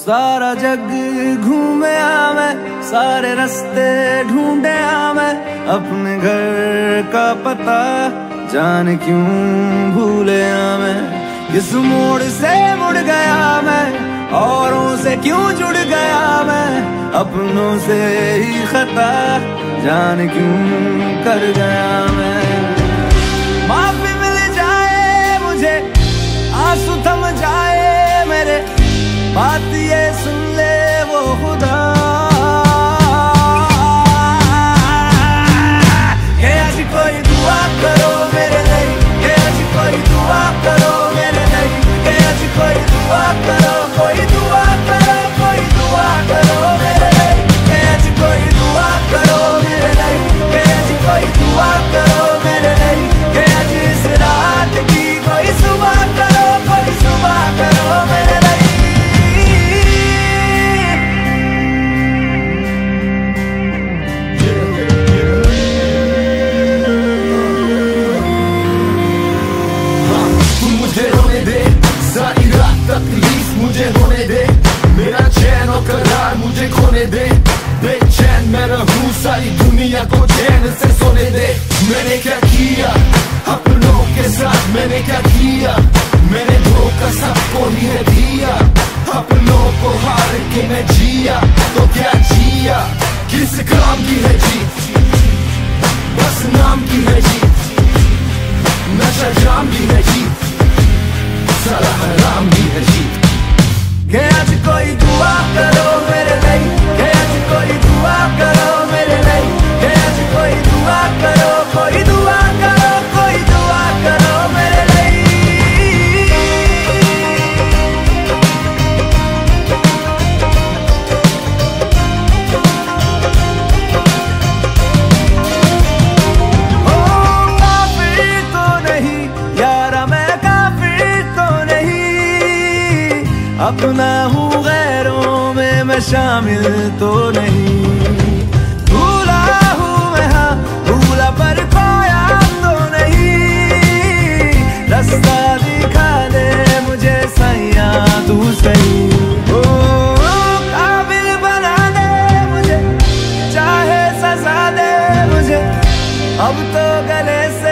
सारा जग घूमे मैं, सारे रास्ते ढूंढे मैं, अपने घर का पता जाने क्यों भूले मैं। किस मोड़ से मुड़ गया मैं, औरों से क्यों जुड़ गया मैं, अपनों से ही खता जाने क्यों कर गया मैं। माफी मिल जाए मुझे, आंसू थम जाए मेरे, बात ये सुन ले वो खुदा के आज कोई दुआ करो मेरे लिए, के आज कोई दुआ करो मेरे लिए, के आज कोई दुआ करो, कोई दुआ करो, कोई दुआ करो मेरे लिए, के आज कोई दुआ करो मेरे लिए, के आज कोई दुआ करो मेरे लिए, के आज इस रात की कोई सुबह करो, कोई सुबह करो मेरे लिए। तकलीफ मुझे होने दे, मेरा चैन और करार मुझे खोने दे, बेचैन मैं रहूं सारी दुनिया को चैन से सोने दे। मैंने क्या किया अपनों के साथ, मैंने क्या किया, मैंने धोखा सबको ही है दिया, अपनों को हार के मैं जिया तो क्या जिया, किस काम की है जीत, बस नाम की है जीत, नशा जाम की है जीत, सारा हराम भी है जीत। के आज कोई दुआ करो मेरे लिए, के आज कोई दुआ करो मेरे लिए, के आज कोई दुआ करो, कोई दुआ करो, कोई दुआ करो मेरे लिए। ओ काफिर तो नहीं यारा मैं, काफिर तो नहीं, अपना हूँ गैरों में मैं शामिल तो नहीं, भूला हूँ मैं हाँ भूला पर खोया तो नहीं, रास्ता दिखा दे मुझे सैया तू सही, ओ काबिल बना दे मुझे, चाहे सजा दे मुझे, अब तो गले से